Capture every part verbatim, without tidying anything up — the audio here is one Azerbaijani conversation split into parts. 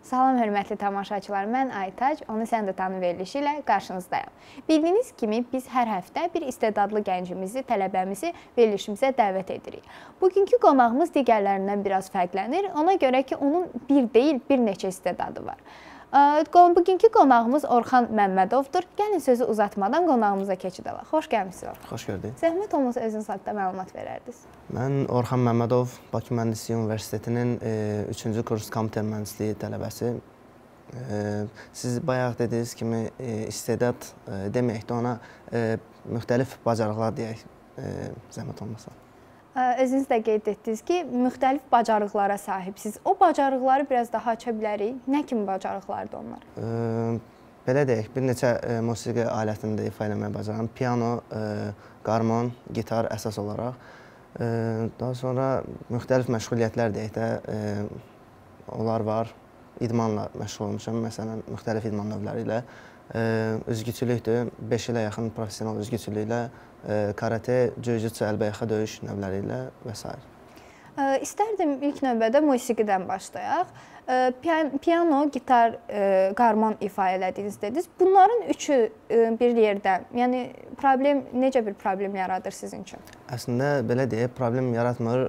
Salam hörmətli tamaşaçılar, mən Aytac, onu sən də tanı verilişi ilə qarşınızdayım. Bildiyiniz kimi biz hər həftə bir istedadlı gəncimizi, tələbəmizi verilişimizə dəvət edirik. Bugünkü qonağımız digərlərindən biraz fərqlənir, ona görə ki, onun bir deyil, bir neçə istedadı var. Bugünkü qonağımız Orxan Məmmədovdur. Gəlin sözü uzatmadan qonağımıza keçid alaq. Xoş gəlmişsiniz. Xoş gördük. Zəhmət olmasa özünüz haqqında məlumat verərdiniz. Mən Orxan Məmmədov, Bakı Mühəndisliyi Universitetinin üçüncü kurs kompüter mühəndisliyi tələbəsi. Siz bayaq dediyiniz kimi istedad deməkdə ona müxtəlif bacarıqlar deyək, zəhmət olmasa. Özünüz də qeyd etdiniz ki, müxtəlif bacarıqlara sahibsiniz. O bacarıqları biraz daha aça bilərik. Nə kimi bacarıqlardır onlar? Belə deyək, bir neçə musiqi alətində ifa eləməyə bacaram. Piano, qarmon, gitar əsas olaraq. Daha sonra müxtəlif məşğuliyyətlər deyək də, onlar var. İdmanla məşğul olmuşam, məsələn, müxtəlif idman növləri ilə. Üzgüçülükdür, beş ilə yaxın profesional üzgüçülüklə, karate, jiu-jitsu, əlbəyaxa döyüş növləri ilə və s. İstərdim ilk növbədə musiqidən başlayaq. Piano, gitar, qarmon ifa elədiniz dediniz. Bunların üçü bir yerdə, yəni problem, necə bir problem yaradır sizin üçün? Əslində, belə deyək, problem yaratmır.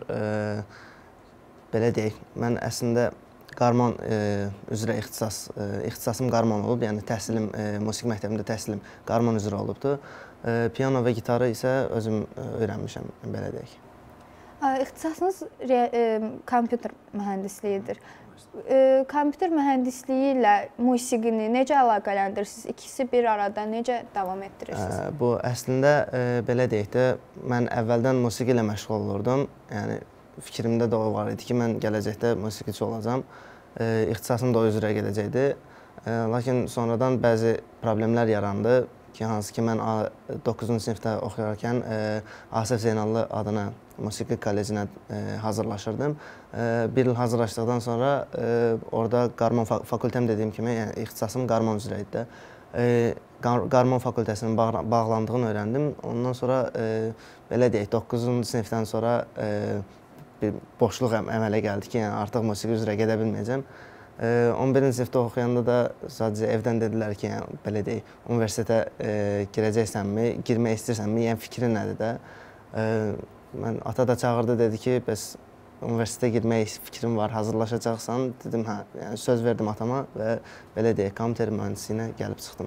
Belə deyək, mən əslində qarmon üzrə ixtisas, ixtisasım qarmon olub, yəni təhsilim, musiqi məktəbində təhsilim qarmon üzrə olubdur. Piano və gitarı isə özüm öyrənmişəm, belə deyək. İxtisasınız kompüter mühəndisliyidir. Kompüter mühəndisliyi ilə musiqini necə əlaqələndirirsiniz? İkisi bir arada necə davam etdirirsiniz? Bu, əslində, belə deyək də, mən əvvəldən musiqi ilə məşğul olurdum. Yəni, fikrimdə də o var idi ki, mən gələcəkdə musiqiçi olacam. İxtisasım da o üzrə gedəcəkdi. Lakin sonradan bəzi problemlər yarandı ki, hansı ki, mən doqquzuncu sinifdə oxuyarkən Asif Zeynallı adına musiqi kollecinə hazırlaşırdım. Bir il hazırlaşdıqdan sonra orada qarmon fakültəm dediyim kimi, yəni ixtisasım qarmon üzrə idi də. Qarmon fakültəsinin bağlandığını öyrəndim. Ondan sonra, belə deyək, doqquzuncu sinifdən sonra bir boşluq əmələ gəldi ki, yəni artıq musiqi üzrə gedə bilməyəcəm. on birinci sinifdə oxuyanda da sadəcə evdən dedilər ki, yəni, belə deyək, universitetə girəcəksənmi, girmək istəyirsənmi, yəni fikri nədir də. Mən, ata da çağırdı, dedi ki, bəs universitetə girmək fikrim var, hazırlaşacaqsan. Dedim, hə, yəni söz verdim atama və belə deyək, kompüter mühəndisliyinə gəlib çıxdım.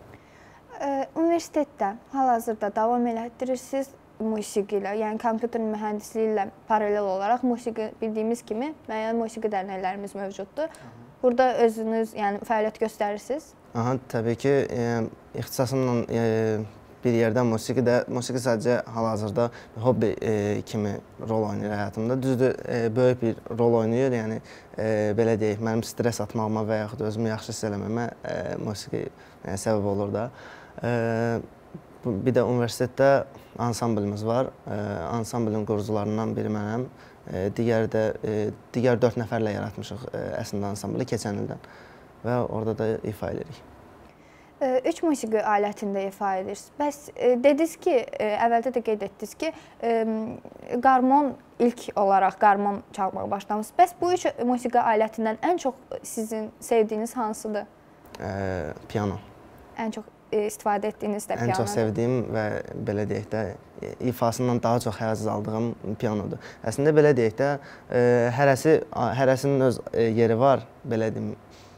Universitetdə hal-hazırda davam elətdirirsiniz musiqi ilə, yəni kompüter mühəndisliyi ilə paralel olaraq musiqi, bildiyimiz kimi, müəyyən musiqi dərnəklərimiz mövcuddur. Burada özünüz, yəni fəaliyyət göstərirsiniz? Aha, təbii ki, ixtisasımla bir yerdə musiqi də, musiqi sadəcə hal-hazırda hobbi kimi rol oynayır həyatımda. Düzdür, böyük bir rol oynayır, yəni belə deyək, mənim stres atmağıma və yaxud özümü yaxşı hiss eləməmə musiqi səbəb olur da. Bir də universitetdə ansamblimiz var. Ansamblin qurucularından biri mənəm. Digər də, digər dörd nəfərlə yaratmışıq əslində ansambli keçən ildən və orada da ifa edirik. Üç musiqi alətində ifa edirsiniz. Bəs dediniz ki, əvvəldə də qeyd etdiniz ki, qarmon ilk olaraq qarmon çalmağa başlamışsınız. Bəs bu üç musiqi alətindən ən çox sizin sevdiyiniz hansıdır? Piano. Ən çox istifadə etdiyiniz də pianodur. Ən çox sevdiyim və belə deyək də, ifasından daha çox həzz aldığım pianodur. Əslində belə deyək də, hərəsinin öz yeri var, belə deyim.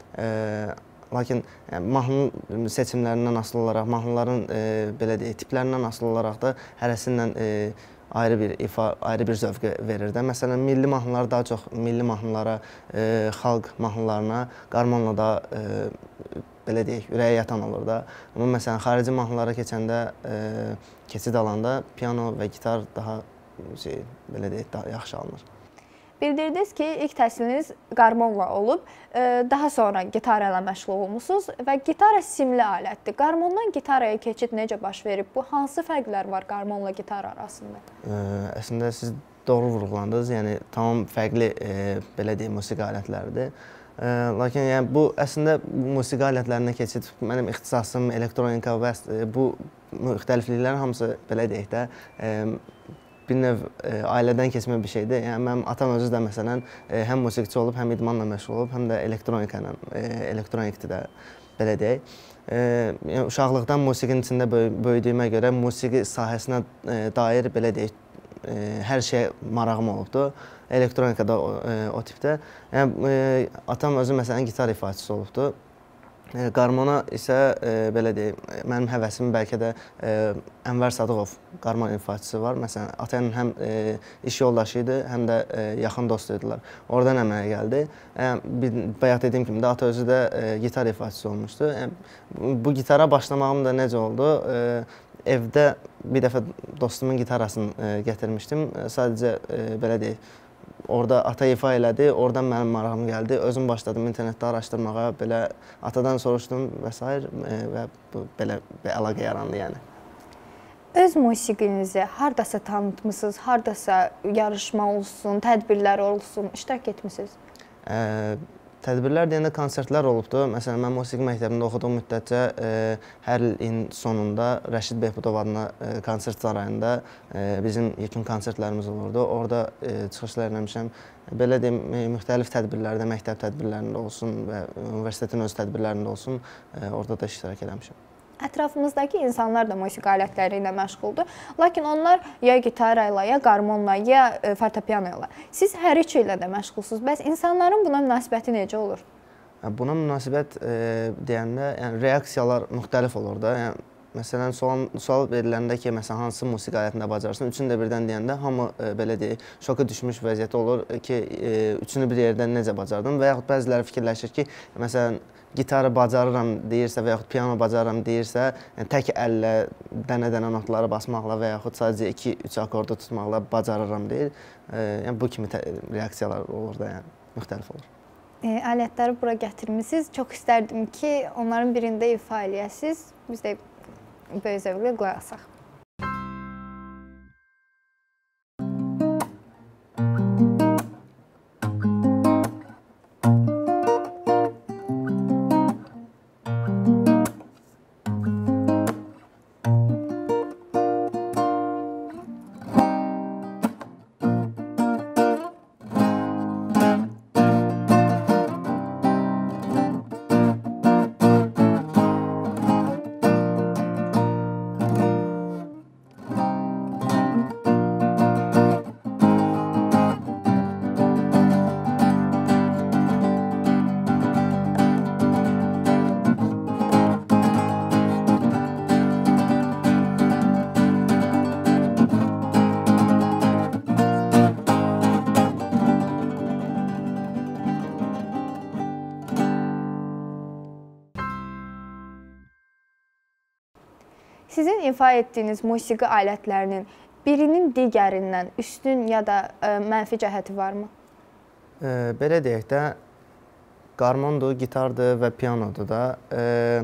Lakin mahnı seçimlərindən asılı olaraq, mahnıların belə deyək, tiplərindən asılı olaraq da hərəsindən ayrı bir ifa, ayrı bir zövq verir də. Məsələn, milli mahnılar daha çox milli mahnılara, xalq mahnılarına, qarmonla da belə deyək, ürəyə yatan olur da. Amma məsələn, xarici mahnılara keçəndə, keçid alanda piano və gitar daha, belə deyək, daha yaxşı alınır. Bildirdiniz ki, ilk təhsiliniz qarmonla olub, daha sonra gitarə ilə məşğul olmuşsunuz və gitara simli alətdir. Qarmondan gitaraya keçid necə baş verib? Bu, hansı fərqlər var qarmonla gitar arasında? Əslində, siz doğru vurğulandınız, yəni tamam fərqli, belə deyək, musiqi alətləridir. Lakin yəni, bu, əslində, musiqi alətlərinə keçid, mənim ixtisasım, elektronika və bu müxtəlifliklərin hamısı, belə deyək də, bir növ e, ailədən keçmə bir şeydir. Yəni mənim atam özü də məsələn e, həm musiqiçi olub, həm idmanla məşğul olub, həm də elektronika ilə, e, elektronikdir də belə deyək. E, yəni, uşaqlıqdan musiqinin içində böyüdüyümə görə musiqi sahəsinə e, dair belə deyək e, hər şeyə marağım olubdu. Elektronikada o, e, o tipdə. Yəni e, atam özü məsələn gitar ifaçısı olubdu. E, qarmona isə e, belə deyim, mənim həvəsimin bəlkə də e, Ənvər Sadıqov qarmon ifaçısı var. Məsələn, atanın həm e, iş yoldaşı idi, həm də e, yaxın dost idilər. Oradan əmələ gəldi. E, bayaq dediyim kimi də ata özü də e, gitar ifaçısı olmuşdu. E, bu gitara başlamağım da necə oldu? E, evdə bir dəfə dostumun gitarasını e, gətirmişdim. E, sadəcə e, belə deyək, orada ata ifa elədi, oradan mənim marağım gəldi. Özüm başladım internetdə araşdırmağa, belə atadan soruşdum və s. və bu, belə bir əlaqə yarandı yəni. Öz musiqinizi hardasa tanıtmısınız, hardasa yarışma olsun, tədbirlər olsun, iştirak etmisiniz? Ə, Tədbirlər deyəndə konsertlər olubdu. Məsələn, mən musiqi məktəbində oxuduğum müddətcə e, hər ilin sonunda Rəşid Behbudov adına e, konsert sarayında e, bizim yekun konsertlərimiz olurdu. Orada e, çıxışlar eləmişəm. Belə deyim, müxtəlif tədbirlərdə, məktəb tədbirlərində olsun və universitetin öz tədbirlərində olsun, e, orada da iştirak eləmişəm. Ətrafımızdakı insanlar da musiqi alətləri ilə məşğuldur. Lakin onlar ya gitara ilə, ya qarmonla, ya fortepiano ilə. Siz hər üçü ilə də məşğulsunuz. Bəs insanların buna münasibəti necə olur? Buna münasibət e, deyəndə, yəni reaksiyalar müxtəlif olur da. Yəni, məsələn, sual, sual veriləndə ki, məsələn, hansı musiqi alətində bacarırsın, üçünü də birdən deyəndə hamı e, belə deyək, şoka düşmüş vəziyyəti olur ki, e, üçünü bir yerdən necə bacardın və yaxud bəziləri fikirləşir ki, məsələn, gitarı bacarıram deyirsə və yaxud piano bacarıram deyirsə, yəni tək əllə dənə-dənə notları basmaqla və yaxud sadəcə iki üç akordu tutmaqla bacarıram deyir. E, yəni bu kimi reaksiyalar olur da, yəni müxtəlif olur. E, alətləri bura gətirmisiniz. Çox istərdim ki, onların birində ifa eləyəsiniz. Biz də böyük zövqlə qulaq asaq. Sizin ifa etdiyiniz musiqi alətlərinin birinin digərindən üstün ya da ə, mənfi cəhəti varmı? E, belə deyək də, qarmondur, gitardır və pianodur da. E,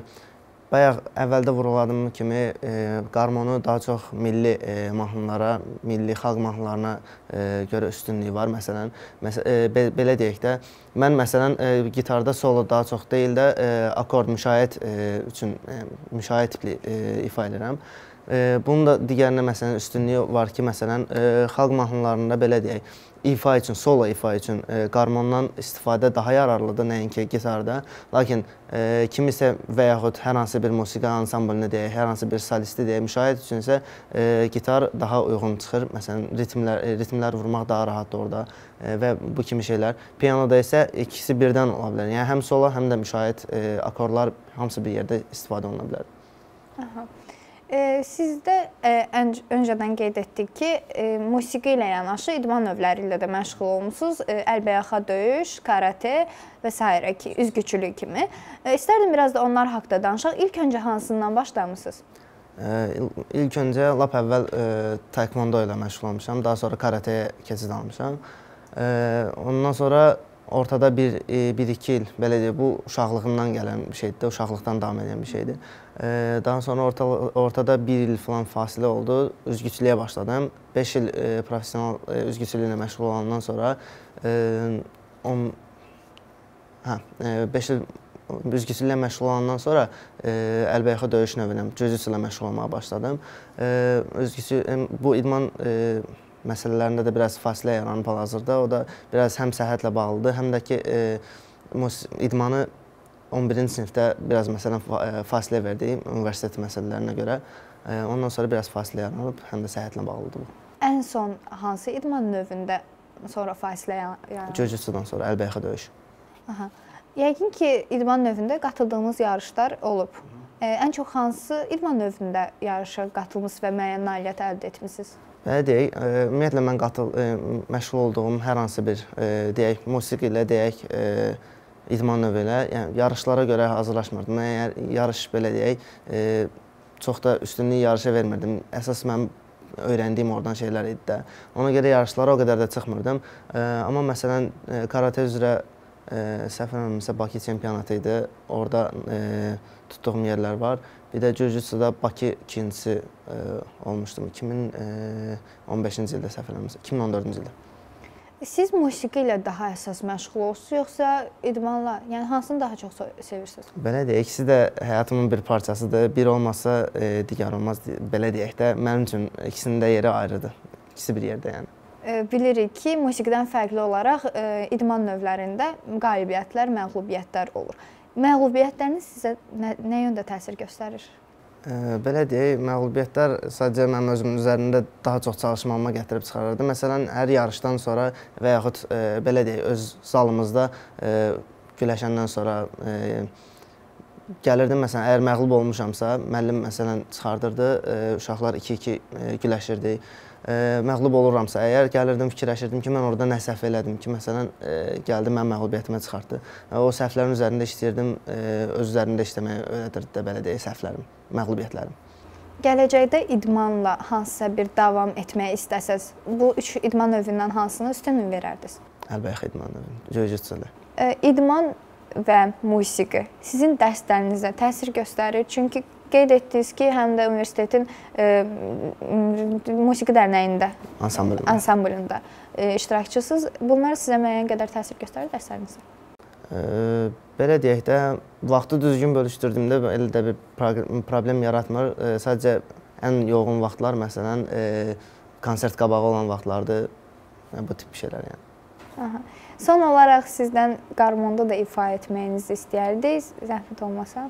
bayaq əvvəldə vurğuladığım kimi e, qarmonu daha çox milli e, mahnılara, milli xalq mahnılarına e, görə üstünlüyü var. Məsələn, məs e, be belə deyək də, mən məsələn e, gitarda solo daha çox deyil də e, akord müşayiət e, üçün e, müşayiət tipli e, ifa edirəm. E, bunun da digərinə məsələn üstünlüyü var ki, məsələn e, xalq mahnılarında belə deyək, ifa üçün, solo ifa üçün e, qarmondan istifadə daha yararlıdır, nəinki gitarda. Lakin e, kimisə və yaxud hər hansı bir musiqi ansamblını deyək, hər hansı bir solisti deyək, müşahidə üçün isə e, gitar daha uyğun çıxır. Məsələn, ritmlər, e, ritmlər vurmaq daha rahatdır orada e, və bu kimi şeylər. Pianoda isə ikisi birdən ola bilər. Yəni həm solo, həm də müşahidə e, akordlar hamısı bir yerdə istifadə oluna bilər. Aha. E, sizdə e, öncədən qeyd etdik ki, e, musiqi ilə yanaşı idman növləri ilə də məşğul olmusunuz. E, əlbəyaxa döyüş, karate və s. ki, üzgüçülük kimi. E, İstərdim biraz da onlar haqqında danışaq. İlk öncə hansından başlamısınız? E, ilk öncə lap əvvəl e, taekwondo ilə məşğul olmuşam. Daha sonra karateye keçid almışam. E, ondan sonra ortada bir, bir iki il, belə deyək, bu uşaqlığımdan gələn bir şeydir, uşaqlıqdan davam edən bir şeydir. Daha sonra orta, ortada bir il falan fasilə oldu, üzgüçülüyə başladım. beş il e, professional e, üzgüçülüklə məşğul olandan sonra e, on, hə, beş il üzgüçülüklə məşğul olandan sonra e, əlbəyaxa döyüş növünə, jiu-jitsu ilə məşğul olmağa başladım. E, üzgüçü, bu idman e, məsələlərində də biraz fasilə yaranıb hal-hazırda. O da biraz həm səhhətlə bağlıdır, həm də ki, idmanı on birinci sinifdə biraz məsələn fasilə verdik universitet məsələlərinə görə. Ondan sonra biraz fasilə yaranıb, həm də səhhətlə bağlıdır bu. Ən son hansı idman növündə sonra fasilə yaranıb? Jiu-jitsudan sonra əlbəyaxa döyüş. Aha. Yəqin ki, idman növündə qatıldığınız yarışlar olub. Ən çox hansı idman növündə yarışa qatılmısınız və müəyyən nailiyyət əldə etmisiniz? Belə deyək, ümumiyyətlə mən qatıl, məşğul olduğum hər hansı bir, deyək, musiqi ilə, deyək, idman növü ilə, yəni yarışlara görə hazırlaşmırdım. Mən yarış, belə deyək, çox da üstünlük yarışa vermirdim. Əsas mənim öyrəndiyim oradan şeylər idi də. Ona görə yarışlara o qədər də çıxmırdım. Amma məsələn, karate üzrə səhv eləmirəmsə Bakı çempionatı idi. Orada tutduğum yerlər var. Bir də jiu-jitsuda Bakı ikincisi olmuşdum iki min on beşinci ildə səhv eləmirəmsə, iki min on dördüncü ildə. Siz musiqi ilə daha əsas məşğul olursunuz, yoxsa idmanla? Yəni hansını daha çox sevirsiniz? Belə deyək, ikisi də həyatımın bir parçasıdır. Bir olmasa digər olmaz. Belə deyək də, mənim üçün ikisinin də yeri ayrıdır. İkisi bir yerdə yəni. Bilirik ki, musiqidən fərqli olaraq idman növlərində qalibiyyətlər, məğlubiyyətlər olur. Məğlubiyyətləriniz sizə nə, nə yöndə təsir göstərir? Belə deyək, məğlubiyyətlər sadəcə mənim özümün üzərində daha çox çalışmamıma gətirib çıxarırdı. Məsələn, hər yarışdan sonra və yaxud belə deyək, öz zalımızda güləşəndən sonra gəlirdim. Məsələn, əgər məğlub olmuşamsa, müəllim məsələn çıxardırdı, uşaqlar iki iki güləşirdi. Məğlub oluramsa, əgər gəlirdim, fikirləşirdim ki, mən orada nə səhv elədim ki, məsələn, gəldi, mən məğlubiyyətimə çıxartdı. O səhvlərin üzərində işləyirdim, öz üzərində işləməyə öyrədirdi də, belə deyək, səhvlərim, məğlubiyyətlərim. Gələcəkdə idmanla hansısa bir davam etməyi istəsəz, bu üç idman növündən hansına üstünlük verərdiniz? Əlbəyaxa idman növü, jiu-jitsuda. İdman və musiqi sizin dərslərinizə təsir göstərir, çünki qeyd etdiniz ki, həm də universitetin musiqi dərnəyində, ansamblında iştirakçısınız. Bunlar sizə müəyyən qədər təsir göstərir dərslərinizə? Belə deyək də, vaxtı düzgün bölüşdürdüyümdə elə də bir problem yaratmır. Sadəcə ən yoğun vaxtlar, məsələn, konsert qabağı olan vaxtlardır, bu tip şeylər yəni. Son olaraq sizdən qarmonda da ifa etməyinizi istəyərdik, zəhmət olmasa.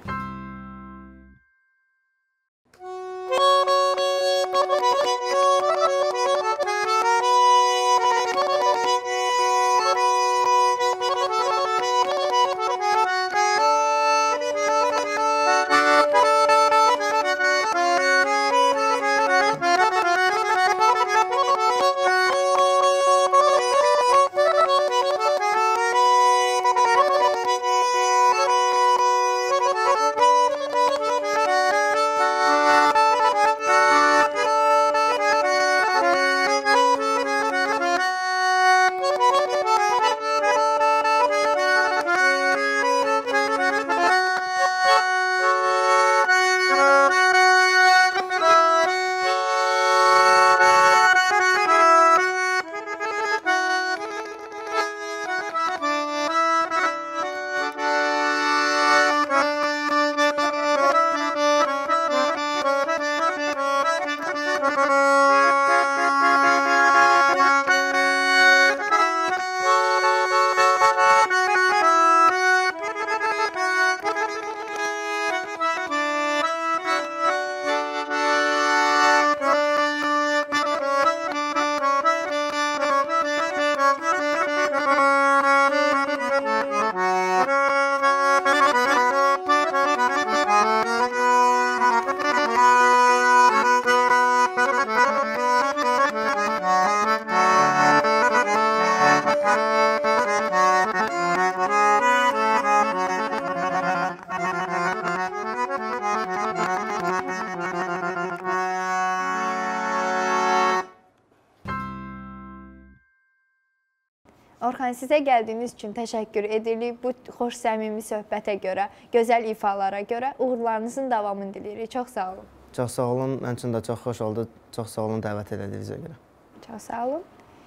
Orxan, sizə gəldiyiniz üçün təşəkkür edirik. Bu xoş səmimi söhbətə görə, gözəl ifalara görə uğurlarınızın davamını diləyirik. Çox sağ olun. Çox sağ olun. Mənim üçün də çox xoş oldu. Çox sağ olun dəvət elədiyinizə görə. Çox sağ olun.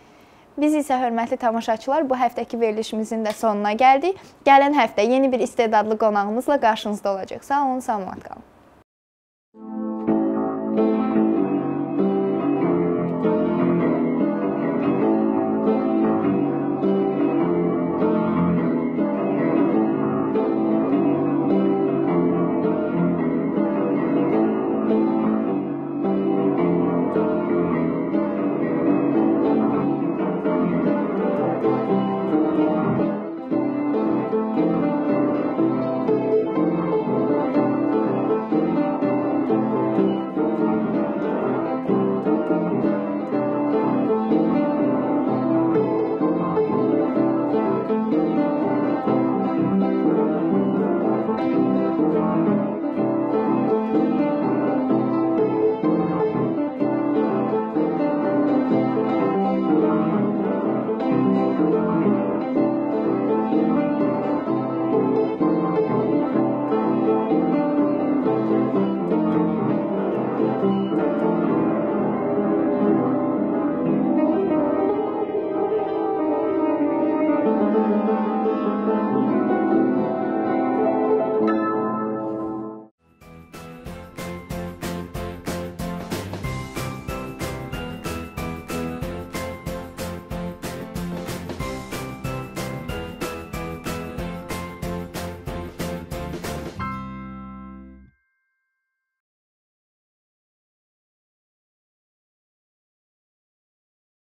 Biz isə hörmətli tamaşaçılar, bu həftəki verilişimizin də sonuna gəldik. Gələn həftə yeni bir istedadlı qonağımızla qarşınızda olacaq. Sağ olun, salamat qalın.